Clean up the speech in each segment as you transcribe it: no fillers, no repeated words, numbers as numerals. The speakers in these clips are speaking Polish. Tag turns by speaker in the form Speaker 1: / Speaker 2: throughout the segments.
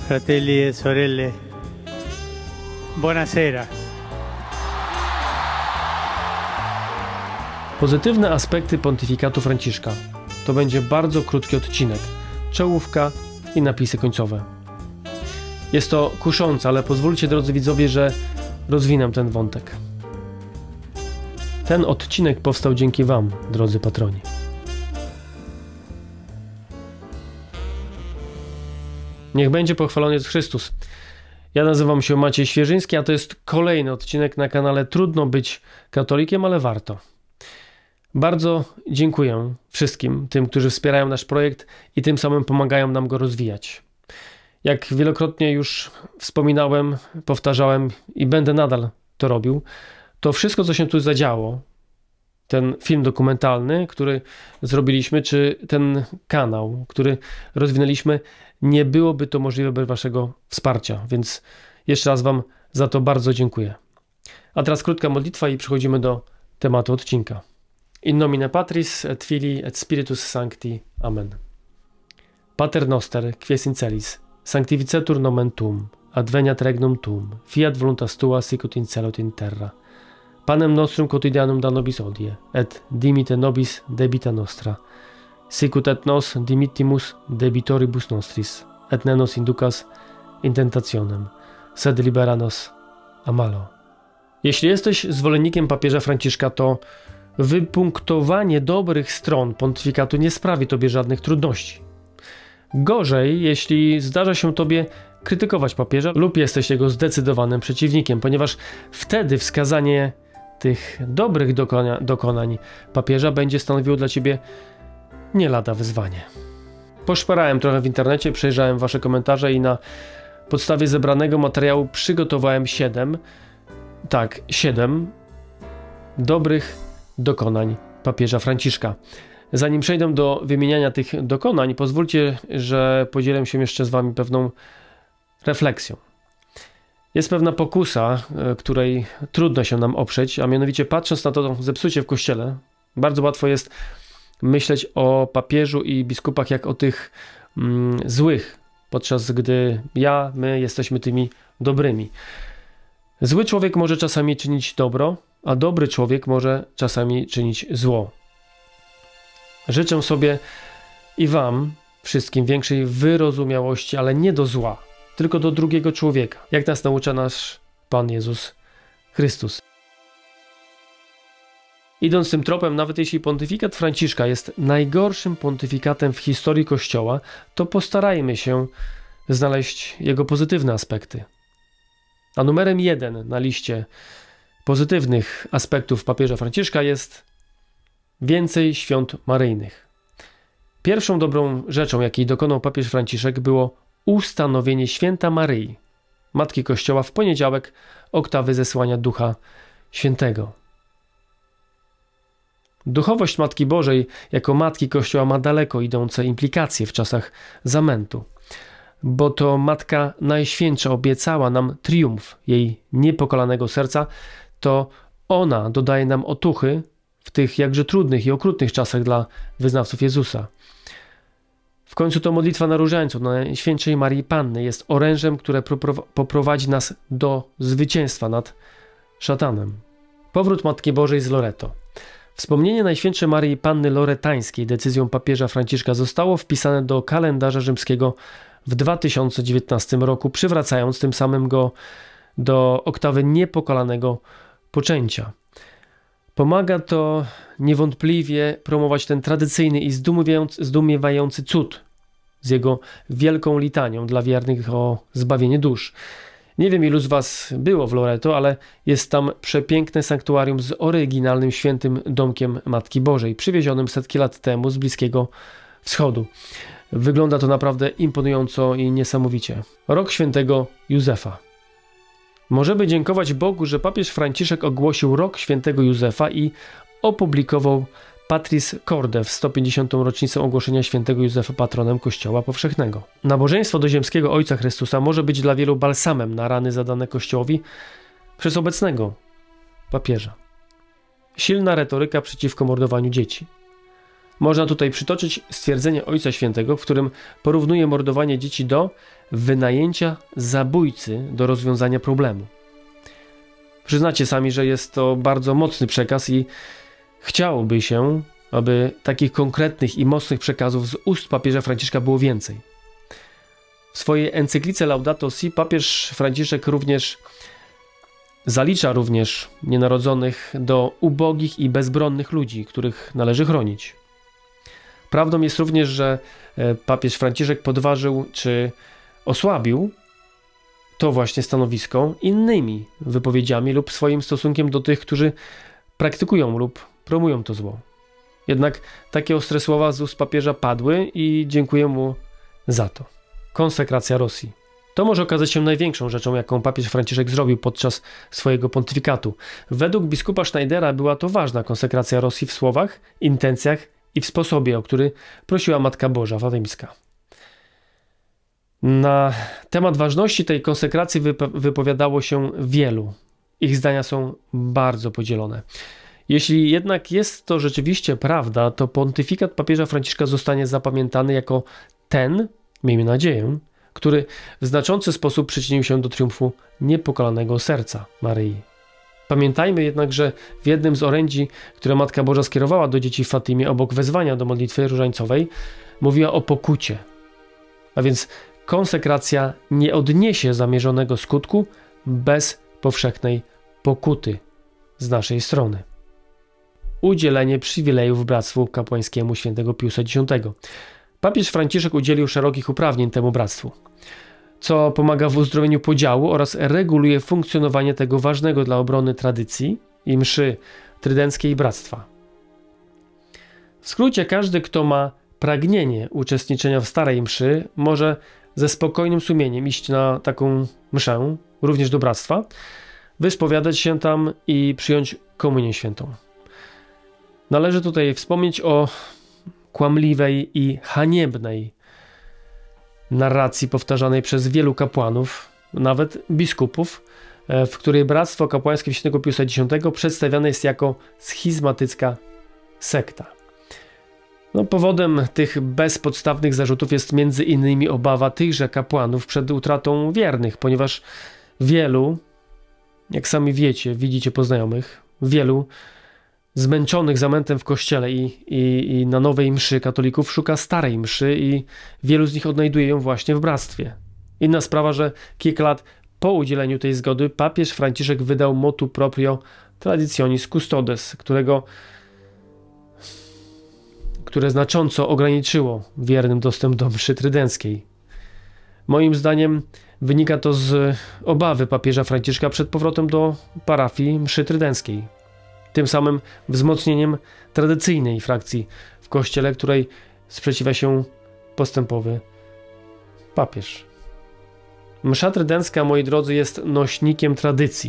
Speaker 1: Fratelli e sorelle, buonasera.
Speaker 2: Pozytywne aspekty pontyfikatu Franciszka. To będzie bardzo krótki odcinek, czołówka i napisy końcowe. Jest to kuszące, ale pozwólcie, drodzy widzowie, że rozwinę ten wątek. Ten odcinek powstał dzięki Wam, drodzy patroni. Niech będzie pochwalony Jezus Chrystus. Ja nazywam się Maciej Świeżyński, a to jest kolejny odcinek na kanale Trudno być katolikiem, ale warto. Bardzo dziękuję wszystkim tym, którzy wspierają nasz projekt i tym samym pomagają nam go rozwijać. Jak wielokrotnie już wspominałem, powtarzałem i będę nadal to robił, to wszystko, co się tu zadziało, ten film dokumentalny, który zrobiliśmy, czy ten kanał, który rozwinęliśmy, nie byłoby to możliwe bez Waszego wsparcia, więc jeszcze raz Wam za to bardzo dziękuję. A teraz krótka modlitwa i przechodzimy do tematu odcinka. In nomine Patris et Filii et Spiritus Sancti. Amen. Pater noster, quies in celis, sanctificetur nomen tuum, adveniat regnum tuum, fiat voluntas tua sicut in cielo et in terra. Panem nostrum quotidianum da nobis hodie, et dimite nobis debita nostra, sicut et nos dimittimus debitoribus nostris, et ne nos inducas in tentationem, sed libera nos a malo. Jeśli jesteś zwolennikiem papieża Franciszka, to wypunktowanie dobrych stron pontyfikatu nie sprawi Tobie żadnych trudności. Gorzej, jeśli zdarza się Tobie krytykować papieża lub jesteś jego zdecydowanym przeciwnikiem, ponieważ wtedy wskazanie tych dobrych dokonań papieża będzie stanowiło dla Ciebie nie lada wyzwanie. Poszperałem trochę w internecie, przejrzałem Wasze komentarze i na podstawie zebranego materiału przygotowałem 7 dobrych dokonań papieża Franciszka. Zanim przejdę do wymieniania tych dokonań, pozwólcie, że podzielę się jeszcze z Wami pewną refleksją. Jest pewna pokusa, której trudno się nam oprzeć, a mianowicie patrząc na to zepsucie w Kościele, bardzo łatwo jest myśleć o papieżu i biskupach jak o tych złych, podczas gdy my jesteśmy tymi dobrymi. Zły człowiek może czasami czynić dobro, a dobry człowiek może czasami czynić zło. Życzę sobie i Wam wszystkim większej wyrozumiałości, ale nie do zła, tylko do drugiego człowieka, jak nas naucza nasz Pan Jezus Chrystus. Idąc tym tropem, nawet jeśli pontyfikat Franciszka jest najgorszym pontyfikatem w historii Kościoła, to postarajmy się znaleźć jego pozytywne aspekty. A numerem 1 na liście pozytywnych aspektów papieża Franciszka jest więcej świąt maryjnych. Pierwszą dobrą rzeczą, jakiej dokonał papież Franciszek, było ustanowienie święta Maryi, Matki Kościoła, w poniedziałek oktawy zesłania Ducha Świętego. Duchowość Matki Bożej jako Matki Kościoła ma daleko idące implikacje w czasach zamętu, bo to Matka Najświętsza obiecała nam triumf jej niepokalanego serca, to ona dodaje nam otuchy w tych jakże trudnych i okrutnych czasach dla wyznawców Jezusa. W końcu to modlitwa na różańcu do Najświętszej Marii Panny jest orężem, które poprowadzi nas do zwycięstwa nad szatanem. Powrót Matki Bożej z Loreto. Wspomnienie Najświętszej Marii Panny Loretańskiej decyzją papieża Franciszka zostało wpisane do kalendarza rzymskiego w 2019 roku, przywracając tym samym go do oktawy niepokalanego poczęcia. Pomaga to niewątpliwie promować ten tradycyjny i zdumiewający cud z jego wielką litanią dla wiernych o zbawienie dusz. Nie wiem, ilu z Was było w Loreto, ale jest tam przepiękne sanktuarium z oryginalnym świętym domkiem Matki Bożej, przywiezionym setki lat temu z Bliskiego Wschodu. Wygląda to naprawdę imponująco i niesamowicie. Rok świętego Józefa. Możemy dziękować Bogu, że papież Franciszek ogłosił rok świętego Józefa i opublikował Patris Corde w 150. rocznicę ogłoszenia świętego Józefa patronem Kościoła powszechnego. Nabożeństwo do ziemskiego Ojca Chrystusa może być dla wielu balsamem na rany zadane Kościołowi przez obecnego papieża. Silna retoryka przeciwko mordowaniu dzieci. Można tutaj przytoczyć stwierdzenie Ojca Świętego, w którym porównuje mordowanie dzieci do wynajęcia zabójcy do rozwiązania problemu. Przyznacie sami, że jest to bardzo mocny przekaz i chciałoby się, aby takich konkretnych i mocnych przekazów z ust papieża Franciszka było więcej. W swojej encyklice Laudato Si papież Franciszek zalicza również nienarodzonych do ubogich i bezbronnych ludzi, których należy chronić. Prawdą jest również, że papież Franciszek podważył czy osłabił to właśnie stanowisko innymi wypowiedziami lub swoim stosunkiem do tych, którzy praktykują lub promują to zło. Jednak takie ostre słowa z ust papieża padły i dziękuję mu za to. Konsekracja Rosji. To może okazać się największą rzeczą, jaką papież Franciszek zrobił podczas swojego pontyfikatu. Według biskupa Schneidera była to ważna konsekracja Rosji w słowach, intencjach i w sposobie, o który prosiła Matka Boża Fatymska. Na temat ważności tej konsekracji wypowiadało się wielu. Ich zdania są bardzo podzielone. Jeśli jednak jest to rzeczywiście prawda, to pontyfikat papieża Franciszka zostanie zapamiętany jako ten, miejmy nadzieję, który w znaczący sposób przyczynił się do triumfu niepokalanego serca Maryi. Pamiętajmy jednak, że w jednym z orędzi, które Matka Boża skierowała do dzieci w Fatimie obok wezwania do modlitwy różańcowej, mówiła o pokucie. A więc konsekracja nie odniesie zamierzonego skutku bez powszechnej pokuty z naszej strony. Udzielenie przywilejów bractwu kapłańskiemu świętego Piusa X. Papież Franciszek udzielił szerokich uprawnień temu bractwu, co pomaga w uzdrowieniu podziału oraz reguluje funkcjonowanie tego ważnego dla obrony tradycji i mszy trydenckiej i bractwa. W skrócie, każdy, kto ma pragnienie uczestniczenia w starej mszy, może ze spokojnym sumieniem iść na taką mszę, również do bractwa, wyspowiadać się tam i przyjąć komunię świętą. Należy tutaj wspomnieć o kłamliwej i haniebnej narracji powtarzanej przez wielu kapłanów, nawet biskupów, w której bractwo kapłańskie świętego Piusa X przedstawiane jest jako schizmatycka sekta. Powodem tych bezpodstawnych zarzutów jest między innymi obawa tychże kapłanów przed utratą wiernych, ponieważ wielu, jak sami widzicie po znajomych, wielu zmęczonych zamętem w kościele i na nowej mszy katolików szuka starej mszy i wielu z nich odnajduje ją właśnie w bractwie. Inna sprawa, że kilka lat po udzieleniu tej zgody papież Franciszek wydał motu proprio Traditionis Custodes, które znacząco ograniczyło wiernym dostęp do mszy trydenckiej. Moim zdaniem wynika to z obawy papieża Franciszka przed powrotem do parafii mszy trydenckiej. Tym samym wzmocnieniem tradycyjnej frakcji w kościele, której sprzeciwia się postępowy papież. Msza trydencka, moi drodzy, jest nośnikiem tradycji.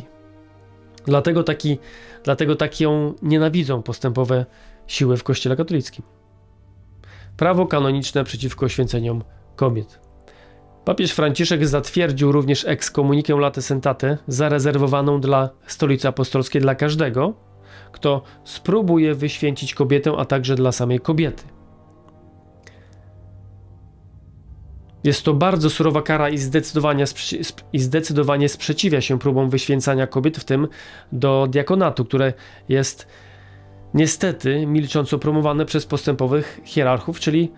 Speaker 2: Dlatego tak ją nienawidzą postępowe siły w kościele katolickim. Prawo kanoniczne przeciwko święceniom kobiet. Papież Franciszek zatwierdził również ekskomunikę Latae Sentate zarezerwowaną dla Stolicy Apostolskiej dla każdego, kto spróbuje wyświęcić kobietę, a także dla samej kobiety. Jest to bardzo surowa kara i zdecydowanie sprzeciwia się próbom wyświęcania kobiet, w tym do diakonatu, które jest niestety milcząco promowane przez postępowych hierarchów, czyli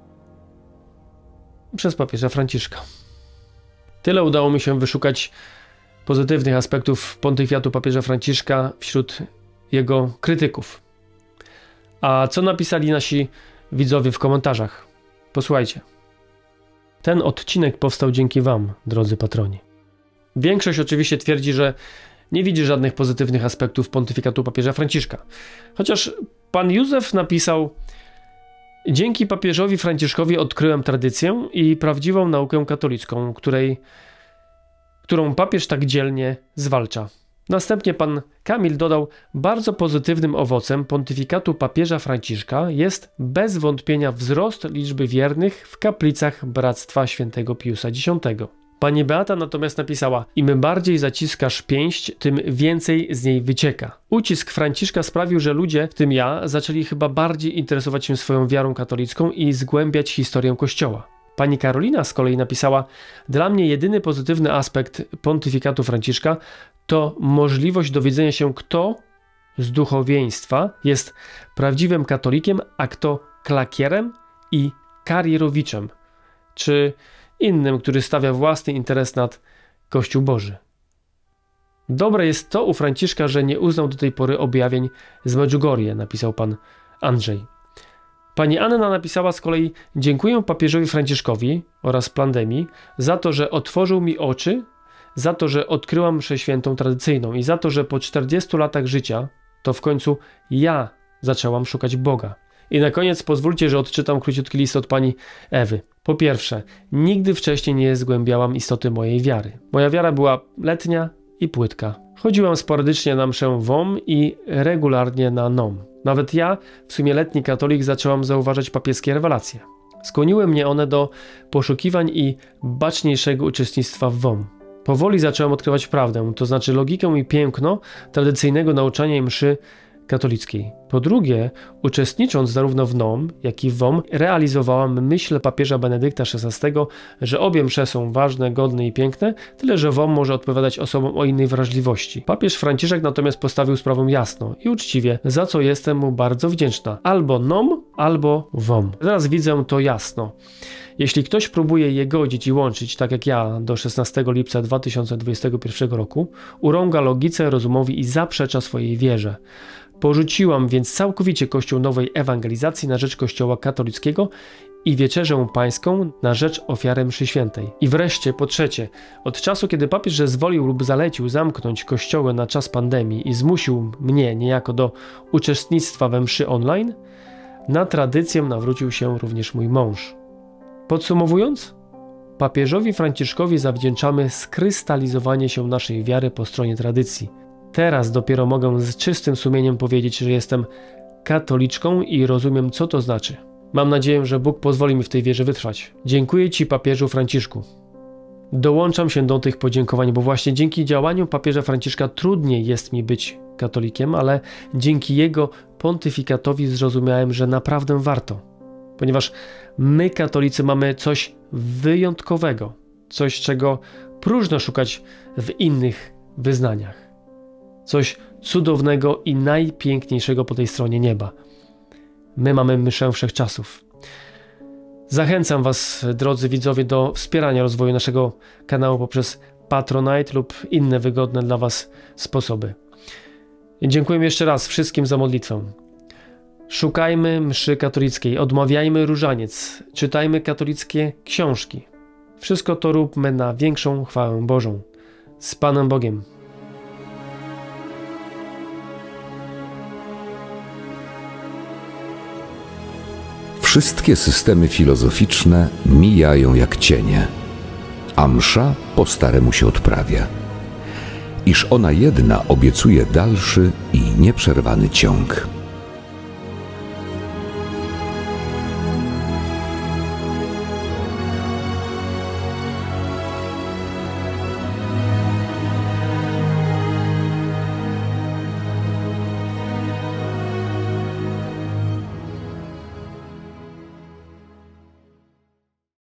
Speaker 2: przez papieża Franciszka. Tyle udało mi się wyszukać pozytywnych aspektów pontyfiatu papieża Franciszka wśród jego krytyków. A co napisali nasi widzowie w komentarzach? Posłuchajcie. Ten odcinek powstał dzięki wam, drodzy patroni. Większość oczywiście twierdzi, że nie widzi żadnych pozytywnych aspektów pontyfikatu papieża Franciszka. Chociaż pan Józef napisał: dzięki papieżowi Franciszkowi odkryłem tradycję i prawdziwą naukę katolicką, którą papież tak dzielnie zwalcza. Następnie pan Kamil dodał: bardzo pozytywnym owocem pontyfikatu papieża Franciszka jest bez wątpienia wzrost liczby wiernych w kaplicach Bractwa Świętego Piusa X. Pani Beata natomiast napisała: im bardziej zaciskasz pięść, tym więcej z niej wycieka. Ucisk Franciszka sprawił, że ludzie, w tym ja, zaczęli chyba bardziej interesować się swoją wiarą katolicką i zgłębiać historię Kościoła. Pani Karolina z kolei napisała: dla mnie jedyny pozytywny aspekt pontyfikatu Franciszka to możliwość dowiedzenia się, kto z duchowieństwa jest prawdziwym katolikiem, a kto klakierem i karierowiczem, czy innym, który stawia własny interes nad Kościół Boży. Dobre jest to u Franciszka, że nie uznał do tej pory objawień z Medjugorje, napisał pan Andrzej. Pani Anna napisała z kolei: dziękuję papieżowi Franciszkowi oraz Plandemii za to, że otworzył mi oczy, za to, że odkryłam mszę świętą tradycyjną i za to, że po 40 latach życia to w końcu ja zaczęłam szukać Boga. I na koniec pozwólcie, że odczytam króciutki list od pani Ewy. Po pierwsze, nigdy wcześniej nie zgłębiałam istoty mojej wiary. Moja wiara była letnia i płytka. Chodziłam sporadycznie na mszę WOM i regularnie na NOM. Nawet ja, w sumie letni katolik, zaczęłam zauważać papieskie rewelacje. Skłoniły mnie one do poszukiwań i baczniejszego uczestnictwa w WOM. Powoli zacząłem odkrywać prawdę, to znaczy logikę i piękno tradycyjnego nauczania i mszy katolickiej. Po drugie, uczestnicząc zarówno w NOM, jak i w WOM, realizowałam myśl papieża Benedykta XVI, że obie msze są ważne, godne i piękne, tyle że WOM może odpowiadać osobom o innej wrażliwości. Papież Franciszek natomiast postawił sprawę jasno i uczciwie, za co jestem mu bardzo wdzięczna. Albo NOM, albo WOM. Teraz widzę to jasno. Jeśli ktoś próbuje je godzić i łączyć, tak jak ja, do 16 lipca 2021 roku, urąga logice, rozumowi i zaprzecza swojej wierze. Porzuciłam więc całkowicie Kościół Nowej Ewangelizacji na rzecz Kościoła katolickiego i Wieczerzę Pańską na rzecz ofiary mszy świętej. I wreszcie, po trzecie, od czasu, kiedy papież zezwolił lub zalecił zamknąć kościoły na czas pandemii i zmusił mnie niejako do uczestnictwa we mszy online, na tradycję nawrócił się również mój mąż. Podsumowując, papieżowi Franciszkowi zawdzięczamy skrystalizowanie się naszej wiary po stronie tradycji. Teraz dopiero mogę z czystym sumieniem powiedzieć, że jestem katoliczką i rozumiem, co to znaczy. Mam nadzieję, że Bóg pozwoli mi w tej wierze wytrwać. Dziękuję Ci, papieżu Franciszku. Dołączam się do tych podziękowań, bo właśnie dzięki działaniu papieża Franciszka trudniej jest mi być katolikiem, ale dzięki jego pontyfikatowi zrozumiałem, że naprawdę warto. Ponieważ my, katolicy, mamy coś wyjątkowego, coś, czego próżno szukać w innych wyznaniach. Coś cudownego i najpiękniejszego po tej stronie nieba. My mamy mszę wszechczasów. Zachęcam Was, drodzy widzowie, do wspierania rozwoju naszego kanału poprzez Patronite lub inne wygodne dla Was sposoby. Dziękuję jeszcze raz wszystkim za modlitwę. Szukajmy mszy katolickiej, odmawiajmy różaniec, czytajmy katolickie książki. Wszystko to róbmy na większą chwałę Bożą. Z Panem Bogiem.
Speaker 1: Wszystkie systemy filozoficzne mijają jak cienie, a msza po staremu się odprawia. Iż ona jedna obiecuje dalszy i nieprzerwany ciąg.